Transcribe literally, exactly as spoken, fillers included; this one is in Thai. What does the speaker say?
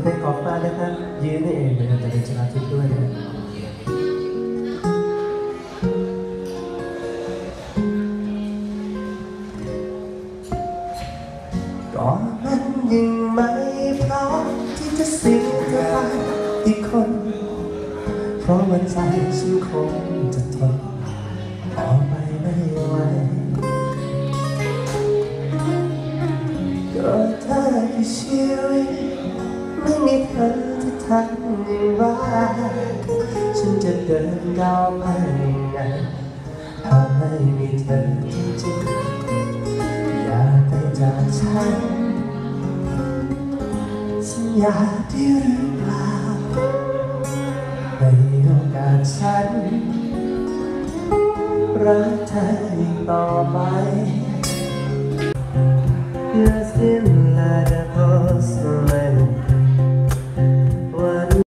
เพลงของฟ้านะครับยืนนี่เองนะครับจะเป็นชนะทิพย์ด้วยนะก็มันยังไม่พร้อมที่จะเสียเธอไปอีกคนเพราะวันใจฉันคงจะทนต่อไปไม่ไหวก็เธอคือชีวิตไม่มีเธอจะทำอย่างไรฉันจะเดินก้าวไปยังไงถ้าไม่มีเธอจริงๆอย่าไปจากฉันสัญญาได้หรือเปล่าในโอกาสฉันรักเธออีกต่อไปLas in la de